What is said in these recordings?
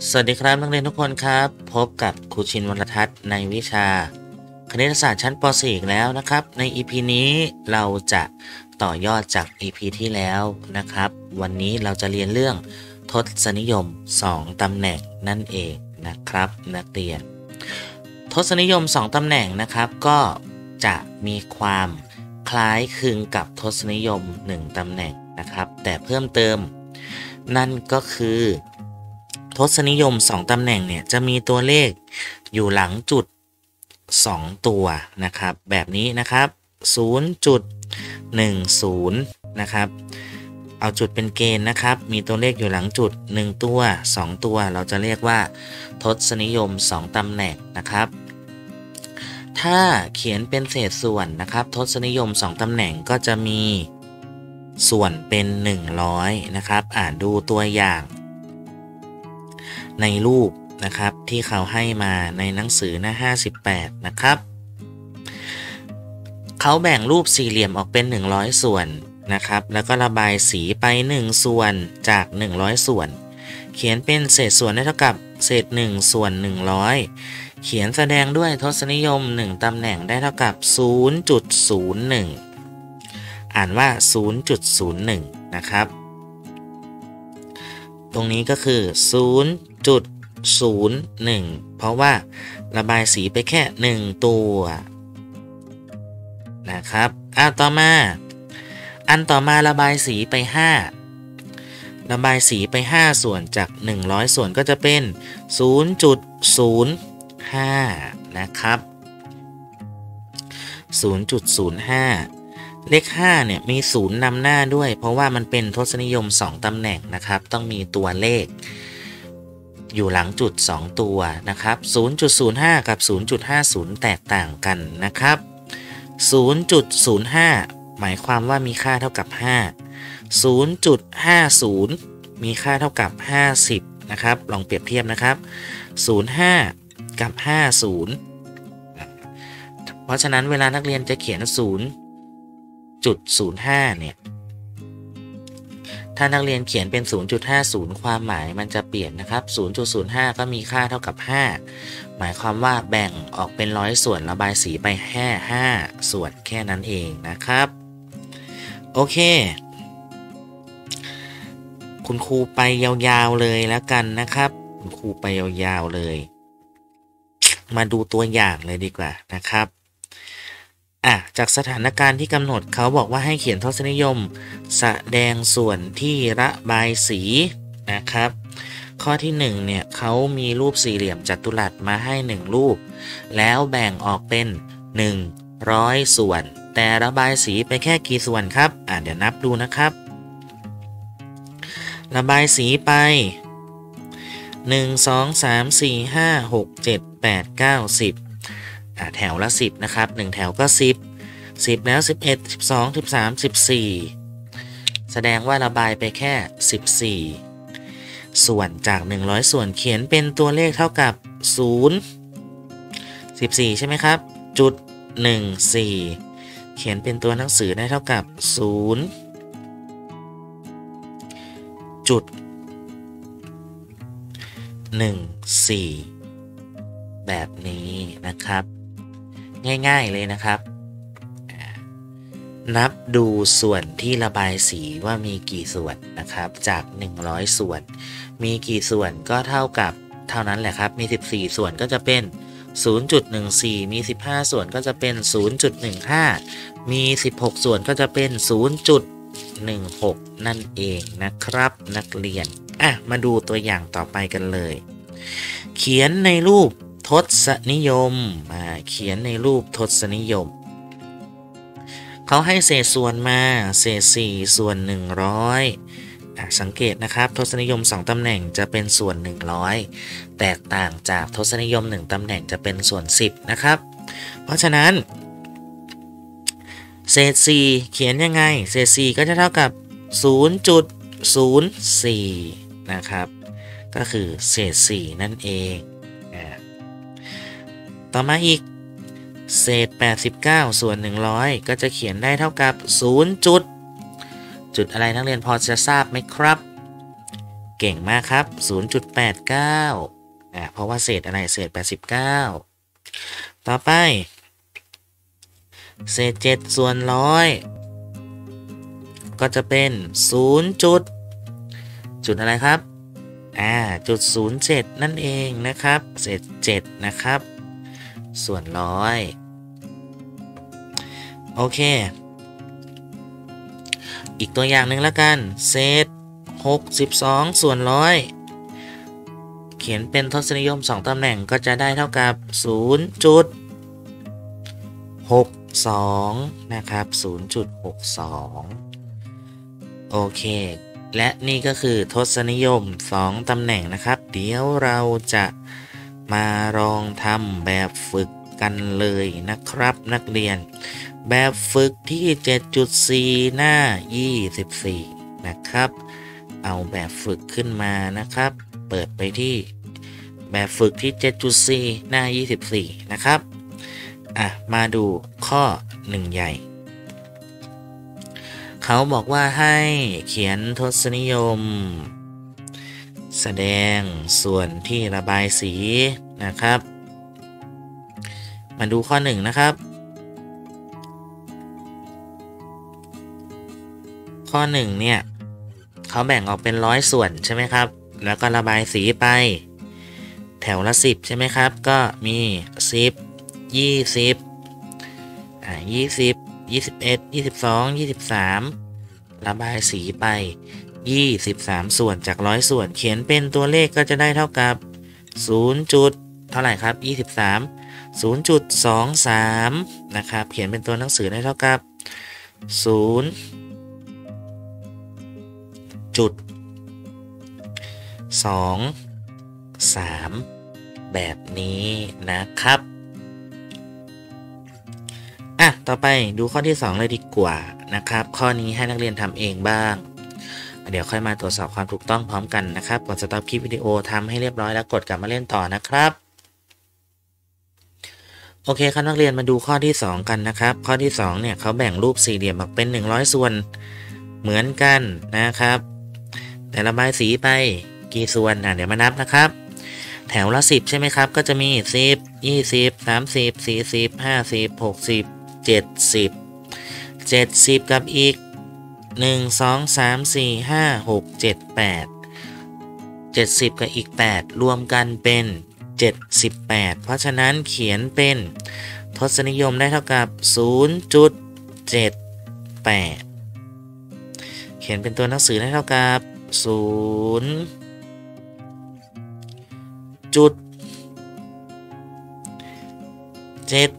สวัสดีครับนักเรียนทุกคนครับพบกับครูชินวรทัศน์ในวิชาคณิตศาสตร์ชั้นป .4 อีกแล้วนะครับใน EP นี้เราจะต่อยอดจาก EP ที่แล้วนะครับวันนี้เราจะเรียนเรื่องทศนิยม2ตำแหน่งนั่นเองนะครับนักเรียนทศนิยม2ตำแหน่งนะครับก็จะมีความคล้ายคลึงกับทศนิยม1ตำแหน่งนะครับแต่เพิ่มเติมนั่นก็คือทศนิยม2ตำแหน่งเนี่ยจะมีตัวเลขอยู่หลังจุด2ตัวนะครับแบบนี้นะครับ 0.10 นะครับเอาจุดเป็นเกณฑ์นะครับมีตัวเลขอยู่หลังจุด1ตัว2ตัวเราจะเรียกว่าทศนิยม2ตำแหน่งนะครับถ้าเขียนเป็นเศษส่วนนะครับทศนิยม2ตำแหน่งก็จะมีส่วนเป็น100นะครับดูตัวอย่างในรูปนะครับที่เขาให้มาในหนังสือหน้า58นะครับเขาแบ่งรูปสี่เหลี่ยมออกเป็น100ส่วนนะครับแล้วก็ระบายสีไป1ส่วนจาก100ส่วนเขียนเป็นเศษส่วนได้เท่ากับเศษ1ส่วน100เขียนแสดงด้วยทศนิยม1ตำแหน่งได้เท่ากับ 0.01 อ่านว่า 0.01 นะครับตรงนี้ก็คือ 0.01 เพราะว่าระบายสีไปแค่1ตัวนะครับต่อมาอันต่อมาระบายสีไป5ระบายสีไป5ส่วนจาก100ส่วนก็จะเป็น 0.05 นะครับ 0.05 เลข5เนี่ยมี0นำหน้าด้วยเพราะว่ามันเป็นทศนิยม2ตำแหน่งนะครับต้องมีตัวเลขอยู่หลังจุด2ตัวนะครับ 0.05 กับ 0.50 แตกต่างกันนะครับ 0.05 หมายความว่ามีค่าเท่ากับ5 0.50 มีค่าเท่ากับ50นะครับลองเปรียบเทียบนะครับ05กับ50เพราะฉะนั้นเวลานักเรียนจะเขียน 0.05 เนี่ยถ้านักเรียนเขียนเป็น 0.50 ความหมายมันจะเปลี่ยนนะครับ 0.05 ก็มีค่าเท่ากับ5หมายความว่าแบ่งออกเป็น100ส่วนระบายสีไปแค่5ส่วนแค่นั้นเองนะครับโอเคคุณครูไปยาวๆเลยแล้วกันนะครับคุณครูไปยาวๆเลยมาดูตัวอย่างเลยดีกว่านะครับจากสถานการณ์ที่กำหนดเขาบอกว่าให้เขียนทศนิยมแสดงส่วนที่ระบายสีนะครับข้อที่1เนี่ยเขามีรูปสี่เหลี่ยมจัตุรัสมาให้1รูปแล้วแบ่งออกเป็น100ส่วนแต่ระบายสีไปแค่กี่ส่วนครับเดี๋ยวนับดูนะครับระบายสีไป1 2 3 4 5 6 7 8 9 10แถวละ10นะครับ1แถวก็10แล้ว11 12 13 14แสดงว่าระบายไปแค่14ส่วนจาก100ส่วนเขียนเป็นตัวเลขเท่ากับ0 14ใช่ไหมครับจุด14เขียนเป็นตัวหนังสือได้เท่ากับ0จุด14แบบนี้นะครับง่ายๆเลยนะครับนับดูส่วนที่ระบายสีว่ามีกี่ส่วนนะครับจาก100ส่วนมีกี่ส่วนก็เท่ากับเท่านั้นแหละครับมี14ส่วนก็จะเป็น 0.14 มี15ส่วนก็จะเป็น 0.15 มี16ส่วนก็จะเป็น 0.16 นั่นเองนะครับนักเรียนมาดูตัวอย่างต่อไปกันเลยเขียนในรูปทศนิยมเขียนในรูปทศนิยมเขาให้เศษส่วนมาเศษ4ส่วน100สังเกตนะครับทศนิยม2ตำแหน่งจะเป็นส่วน100แตกต่างจากทศนิยม1ตำแหน่งจะเป็นส่วน10นะครับเพราะฉะนั้นเศษ4เขียนยังไงเศษ4ก็จะเท่ากับ 0.04 นะครับก็คือเศษ4นั่นเองต่อมาอีกเศษ89ส่วน100ก็จะเขียนได้เท่ากับ0จุดอะไรนักเรียนพอจะทราบไหมครับเก่งมากครับ 0.89 เพราะว่าเศษอะไรเศษ89ต่อไปเศษ7ส่วน100ก็จะเป็น0จุดอะไรครับจุด07นั่นเองนะครับเศษ7นะครับส่วน100โอเคอีกตัวอย่างหนึ่งแล้วกันเศษ62ส่วน100เขียนเป็นทศนิยม2ตำแหน่งก็จะได้เท่ากับ0.62นะครับ0.62โอเคและนี่ก็คือทศนิยม2ตำแหน่งนะครับเดี๋ยวเราจะมาลองทำแบบฝึกกันเลยนะครับนักเรียนแบบฝึกที่ 7.4 หน้า24นะครับเอาแบบฝึกขึ้นมานะครับเปิดไปที่แบบฝึกที่ 7.4 หน้า24นะครับมาดูข้อ1ใหญ่เขาบอกว่าให้เขียนทศนิยมแสดงส่วนที่ระบายสีนะครับมาดูข้อ1นะครับข้อ1เนี่ยเขาแบ่งออกเป็น100ส่วนใช่ไหมครับแล้วก็ระบายสีไปแถวละ10ใช่ไหมครับก็มี10 20 20 21 22 23ระบายสีไป23ส่วนจาก100ส่วนเขียนเป็นตัวเลขก็จะได้เท่ากับ0จุดเท่าไหร่ครับ23 0.23นะครับเขียนเป็นตัวหนังสือได้เท่ากับ0.23แบบนี้นะครับต่อไปดูข้อที่2เลยดีกว่านะครับข้อนี้ให้นักเรียนทำเองบ้างเดี๋ยวค่อยมาตรวจสอบความถูกต้องพร้อมกันนะครับกดสต็อปคลิปวิดีโอทำให้เรียบร้อยแล้วกดกลับมาเล่นต่อนะครับโอเคครับนักเรียนมาดูข้อที่2กันนะครับข้อที่2เนี่ยเขาแบ่งรูปสี่เหลี่ยมออกเป็น100ส่วนเหมือนกันนะครับแต่ระบายสีไปกี่ส่วนเดี๋ยวมานับนะครับแถวละ10ใช่ไหมครับก็จะมี10 20 30 40 50 60 70กับอีก1 2 3 4 5 6 7 8 70กับอีก8รวมกันเป็น78เพราะฉะนั้นเขียนเป็นทศนิยมได้เท่ากับ 0.78 เขียนเป็นตัวหนังสือได้เท่ากับ0.78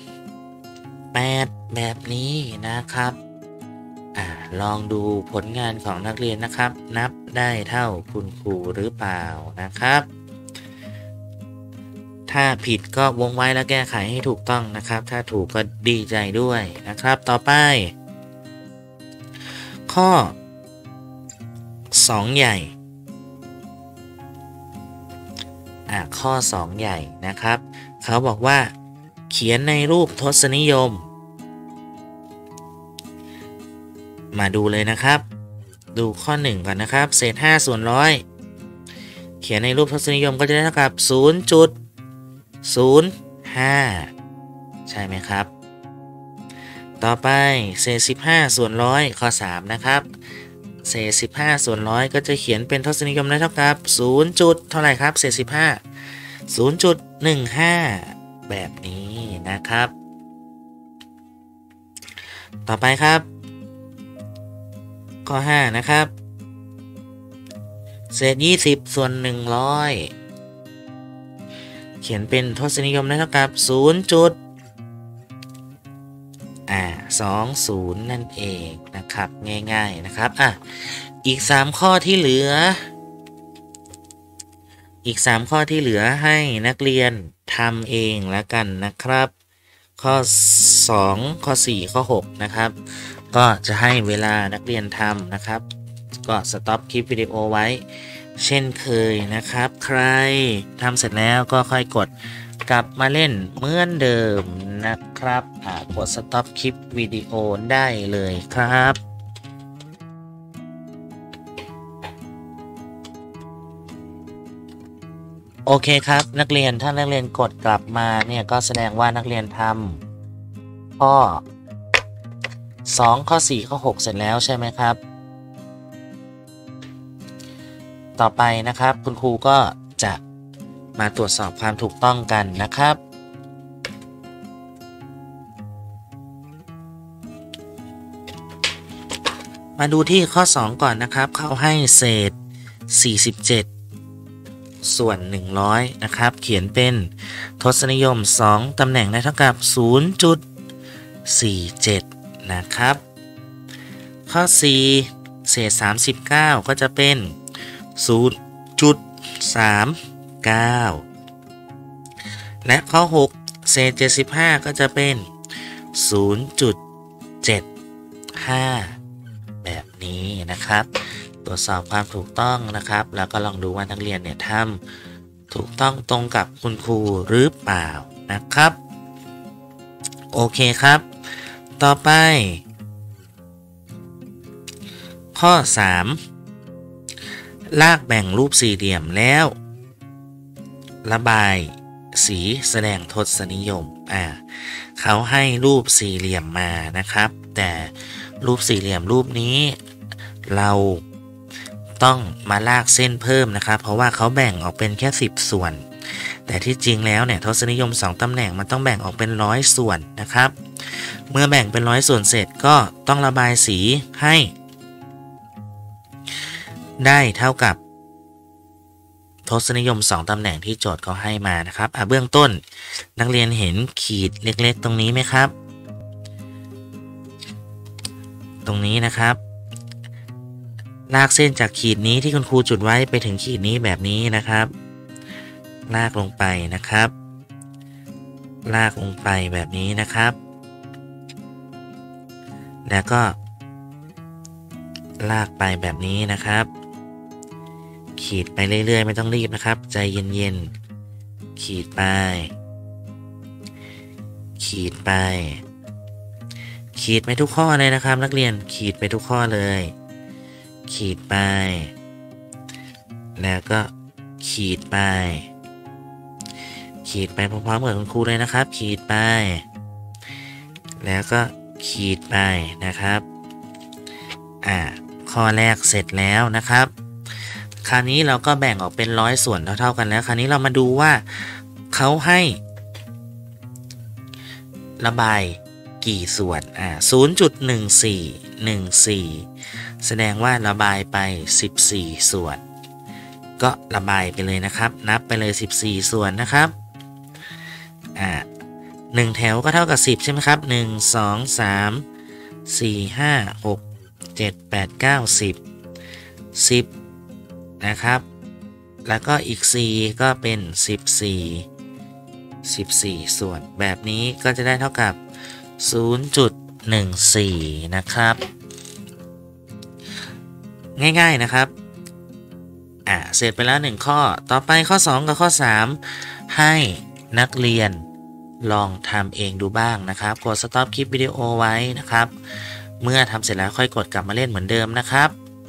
แบบนี้นะครับลองดูผลงานของนักเรียนนะครับนับได้เท่าคุณครูหรือเปล่านะครับถ้าผิดก็วงไว้แล้วแก้ไขให้ถูกต้องนะครับถ้าถูกก็ดีใจด้วยนะครับต่อไปข้อ2ใหญ่ข้อ2ใหญ่นะครับเขาบอกว่าเขียนในรูปทศนิยมมาดูเลยนะครับดูข้อ1ก่อนนะครับเศษ5ส่วน100เขียนในรูปทศนิยมก็จะได้เท่ากับ 0.05 ใช่ไหมครับต่อไปเศษ15ส่วน100ข้อ3นะครับเศษ15ส่วน100ก็จะเขียนเป็นทศนิยมได้เท่ากับ0จุดเท่าไหร่ครับเศษ15 0.15 แบบนี้นะครับต่อไปครับข้อ5นะครับเศษ20ส่วน100เขียนเป็นทศนิยมได้เท่ากับ0.20นั่นเองนะครับง่ายๆนะครับอีก3ข้อที่เหลือให้นักเรียนทำเองแล้วกันนะครับข้อ2ข้อ4ข้อ6นะครับก็จะให้เวลานักเรียนทำนะครับก็สต็อปคลิปวิดีโอไว้เช่นเคยนะครับใครทำเสร็จแล้วก็ค่อยกดกลับมาเล่นเหมือนเดิมนะครับกดสต็อปคลิปวิดีโอได้เลยครับโอเคครับนักเรียนถ้านักเรียนกดกลับมาเนี่ยก็แสดงว่านักเรียนทำข้อ2ข้อ4ข้อ6เสร็จแล้วใช่ไหมครับต่อไปนะครับคุณครูก็จะมาตรวจสอบความถูกต้องกันนะครับมาดูที่ข้อ2ก่อนนะครับเขาให้เศษ47ส่วน100นะครับเขียนเป็นทศนิยม2ตำแหน่งได้เท่ากับ 0.47 นะครับข้อ4เศษ39ก็จะเป็น 0.39 และข้อ6เศษ75ก็จะเป็น 0.75 แบบนี้นะครับตรวจสอบความถูกต้องนะครับแล้วก็ลองดูว่านักเรียนเนี่ยทำถูกต้องตรงกับคุณครูหรือเปล่านะครับโอเคครับต่อไปข้อ3ลากแบ่งรูปสี่เหลี่ยมแล้วระบายสีแสดงทศนิยมเขาให้รูปสี่เหลี่ยมมานะครับแต่รูปสี่เหลี่ยมรูปนี้เราต้องมาลากเส้นเพิ่มนะครับเพราะว่าเขาแบ่งออกเป็นแค่10ส่วนแต่ที่จริงแล้วเนี่ยทศนิยม2ตำแหน่งมันต้องแบ่งออกเป็น100ส่วนนะครับเมื่อแบ่งเป็น100ส่วนเสร็จก็ต้องระบายสีให้ได้เท่ากับทศนิยม2ตำแหน่งที่โจทย์เขาให้มานะครับเบื้องต้นนักเรียนเห็นขีดเล็กๆตรงนี้ไหมครับตรงนี้นะครับลากเส้นจากขีดนี้ที่คุณครูจุดไว้ไปถึงขีดนี้แบบนี้นะครับลากลงไปนะครับลากลงไปแบบนี้นะครับแล้วก็ลากไปแบบนี้นะครับขีดไปเรื่อยๆไม่ต้องรีบนะครับใจเย็นๆขีดไปขีดไปขีดไปทุกข้อเลยนะครับนักเรียนขีดไปทุกข้อเลยขีดไปแล้วก็ขีดไปขีดไปพร้อมๆกับคุณครูเลยนะครับขีดไปแล้วก็ขีดไปนะครับข้อแรกเสร็จแล้วนะครับคราวนี้เราก็แบ่งออกเป็น100ส่วนเท่าๆกันแล้วคราวนี้เรามาดูว่าเขาให้ระบายกี่ส่วน0.1414 แสดงว่าระบายไป14ส่วนก็ระบายไปเลยนะครับนับไปเลย14ส่วนนะครับ1แถวก็เท่ากับ10ใช่ไหมครับ1 2 3 4 5 6 7 8 9 10 10นะครับแล้วก็อีก4ก็เป็น14ส่วนแบบนี้ก็จะได้เท่ากับ 0.14 นะครับง่ายๆนะครับเสร็จไปแล้ว1ข้อต่อไปข้อ2กับข้อ3ให้นักเรียนลองทำเองดูบ้างนะครับกดสต็อปคลิปวิดีโอไว้นะครับเมื่อทำเสร็จแล้วค่อยกดกลับมาเล่นเหมือนเดิมนะครับ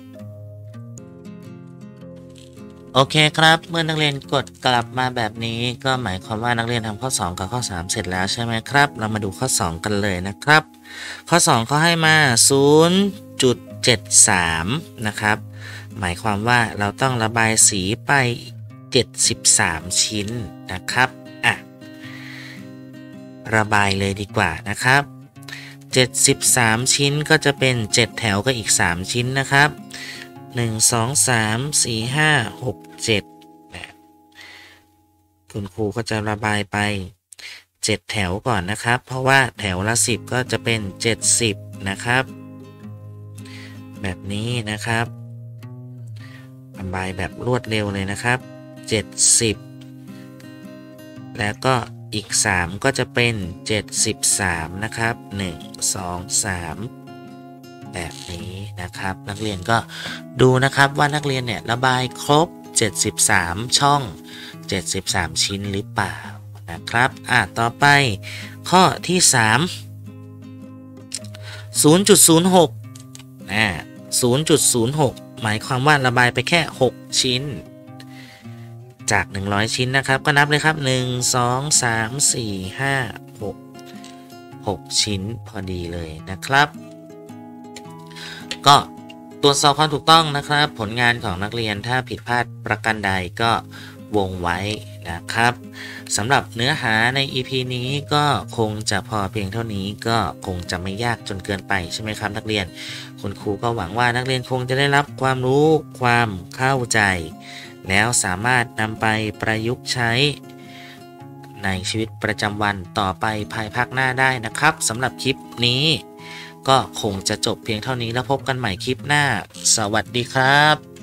โอเคครับเมื่อนักเรียนกดกลับมาแบบนี้ก็หมายความว่านักเรียนทำข้อ2กับข้อ3เสร็จแล้วใช่ไหมครับเรามาดูข้อ2กันเลยนะครับข้อ2เขาให้มา 0.73 นะครับหมายความว่าเราต้องระบายสีไป73ชิ้นนะครับระบายเลยดีกว่านะครับ73ชิ้นก็จะเป็น7แถวก็อีก3ชิ้นนะครับ1 2 3 4 5 6 7คุณครูก็จะระบายไป7แถวก่อนนะครับเพราะว่าแถวละ10ก็จะเป็น70นะครับแบบนี้นะครับระบายแบบรวดเร็วเลยนะครับ70แล้วก็อีก3ก็จะเป็น73นะครับ1 2 3แบบนี้นะครับนักเรียนก็ดูนะครับว่านักเรียนเนี่ยระบายครบ73ช่อง73ชิ้นหรือเปล่านะครับต่อไปข้อที่3 0.06 0.06 หมายความว่าระบายไปแค่6ชิ้นจาก100ชิ้นนะครับก็นับเลยครับ1 2 3 4 5 6ชิ้นพอดีเลยนะครับก็ตรวจสอบความถูกต้องนะครับผลงานของนักเรียนถ้าผิดพลาดประการใดก็วงไว้นะครับสำหรับเนื้อหาใน EP นี้ก็คงจะพอเพียงเท่านี้ก็คงจะไม่ยากจนเกินไปใช่ไหมครับนักเรียนคุณครูก็หวังว่านักเรียนคงจะได้รับความรู้ความเข้าใจแล้วสามารถนำไปประยุกต์ใช้ในชีวิตประจำวันต่อไปภายภาคหน้าได้นะครับสำหรับคลิปนี้ก็คงจะจบเพียงเท่านี้แล้วพบกันใหม่คลิปหน้าสวัสดีครับ